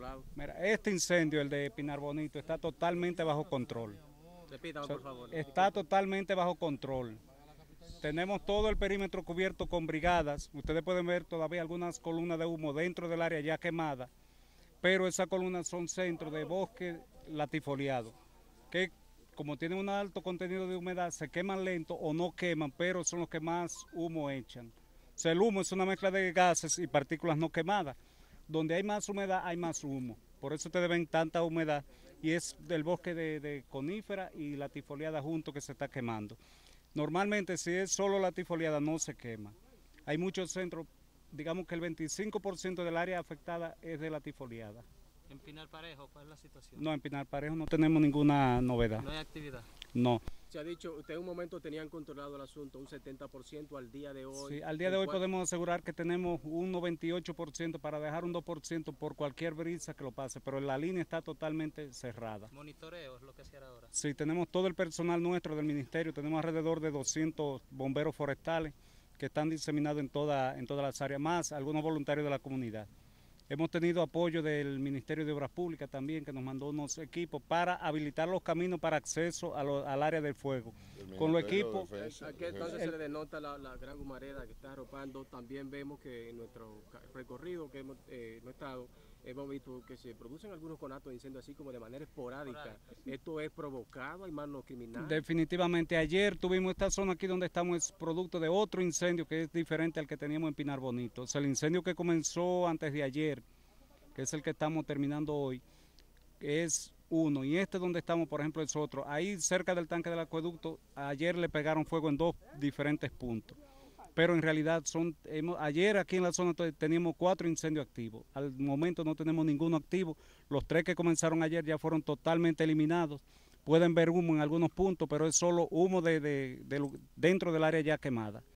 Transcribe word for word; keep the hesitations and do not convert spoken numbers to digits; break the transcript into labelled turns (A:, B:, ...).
A: controlado?
B: Mira, este incendio, el de Pinar Bonito, está totalmente bajo control.
A: Repítame,
B: O sea,
A: por favor.
B: está totalmente bajo control. Tenemos todo el perímetro cubierto con brigadas. Ustedes pueden ver todavía algunas columnas de humo dentro del área ya quemada, pero esas columnas son centros de bosque latifoliado, que como tienen un alto contenido de humedad, se queman lento o no queman, pero son los que más humo echan. O sea, el humo es una mezcla de gases y partículas no quemadas. Donde hay más humedad, hay más humo. Por eso ustedes ven tanta humedad y es del bosque de, de conífera y latifoliada junto que se está quemando. Normalmente, si es solo latifoliada, no se quema. Hay muchos centros, digamos que el veinticinco por ciento del área afectada es de latifoliada.
A: En Pinar Parejo, ¿cuál es la situación?
B: No, en Pinar Parejo no tenemos ninguna novedad.
A: No hay actividad.
B: No.
A: Se ha dicho, usted en un momento tenían controlado el asunto, un setenta por ciento al día de hoy.
B: Sí, al día de hoy podemos asegurar que tenemos un noventa y ocho por ciento para dejar un dos por ciento por cualquier brisa que lo pase, pero la línea está totalmente cerrada.
A: Monitoreo es lo que se hará ahora.
B: Sí, tenemos todo el personal nuestro del ministerio, tenemos alrededor de doscientos bomberos forestales que están diseminados en, toda, en todas las áreas, más algunos voluntarios de la comunidad. Hemos tenido apoyo del Ministerio de Obras Públicas también, que nos mandó unos equipos para habilitar los caminos para acceso a lo, al área del fuego. Con los equipos...
A: Aquí entonces se le denota la, la gran humareda que está arropando. También vemos que en nuestro recorrido que hemos eh, no estado, hemos visto que se producen algunos conatos de incendio así como de manera esporádica. ¿Esto es provocado? ¿Hay manos criminales?
B: Definitivamente. Ayer tuvimos esta zona aquí donde estamos, es producto de otro incendio que es diferente al que teníamos en Pinar Bonito. O sea, el incendio que comenzó antes de ayer, que es el que estamos terminando hoy, es uno. Y este donde estamos, por ejemplo, es otro. Ahí cerca del tanque del acueducto, ayer le pegaron fuego en dos diferentes puntos. Pero en realidad son, hemos, ayer aquí en la zona teníamos cuatro incendios activos. Al momento no tenemos ninguno activo. Los tres que comenzaron ayer ya fueron totalmente eliminados. Pueden ver humo en algunos puntos, pero es solo humo de, de, de, dentro del área ya quemada.